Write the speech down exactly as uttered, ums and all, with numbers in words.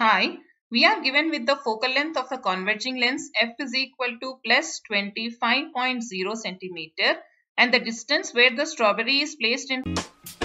Hi, we are given with the focal length of a converging lens f is equal to plus twenty-five point zero centimeter and the distance where the strawberry is placed in